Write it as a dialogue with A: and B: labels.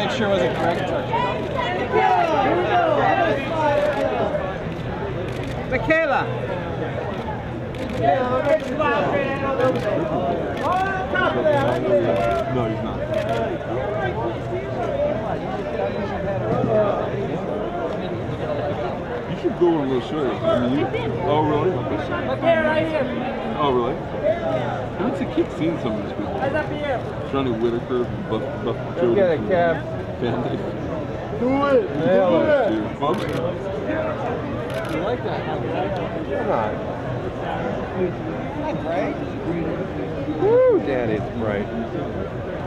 A: make sure it wasn't correct. Mikaela.
B: No, he's not. You should go on those shows. I mean, oh, really?
C: Right here.
B: Oh, really? I would say keep seeing some of these people. Johnny Whitaker, Buff Joe.
A: Get a cab.
B: Family.
A: Do it. Nail it.
B: Dude, folks.
A: You like that? Come on. Hi, Bright. Woo, Daddy, it's bright.